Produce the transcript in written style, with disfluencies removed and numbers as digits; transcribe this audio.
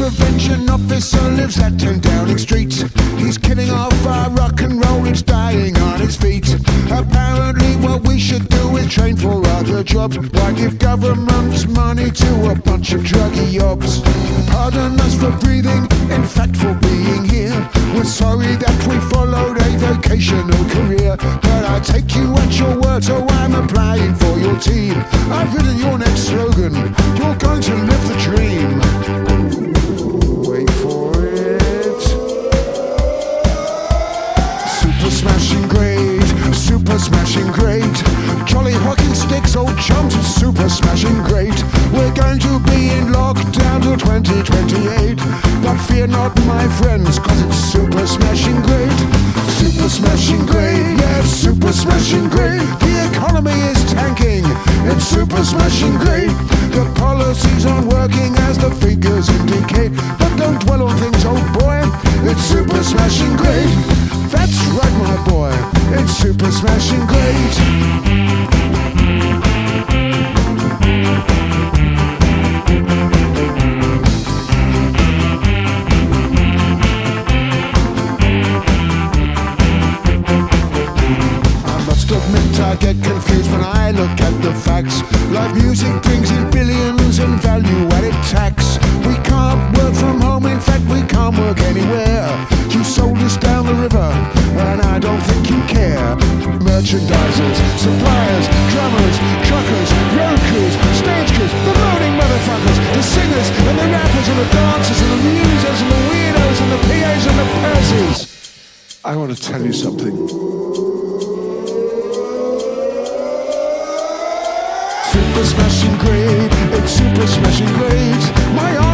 prevention officer lives at 10 Downing Street. He's killing off our rock and roll, it's dying on its feet. Apparently what we should do is train for other jobs. Why give government's money to a bunch of druggy yobs? Pardon us for breathing, in fact for being here. We're sorry that we followed a vocational career, but I take you at your word, so I'm applying for your team. I've written your next slogan, you're going to live the dream. Wait for it. Super smashing great, super smashing great. Jolly hockey sticks, old chums, it's super smashing great. We're going to be in lockdown till 2028, but fear not my friends, cause it's super smashing great. Super smashing great, yeah, super smashing great. The economy is tanking, it's super smashing great. The policies aren't working as the figures indicate, but don't dwell on things, old boy, it's super smashing great. That's right, my boy, it's super smashing great. I get confused when I look at the facts. Live music brings in billions in value-added tax. We can't work from home, in fact we can't work anywhere. You sold us down the river, and I don't think you care. Merchandisers, suppliers, drummers, truckers, road crews, stage crews, the moaning motherfuckers, the singers and the rappers and the dancers and the musers and the weirdos and the PAs and the purses. I want to tell you something. Super smashing great, it's super smashing great. My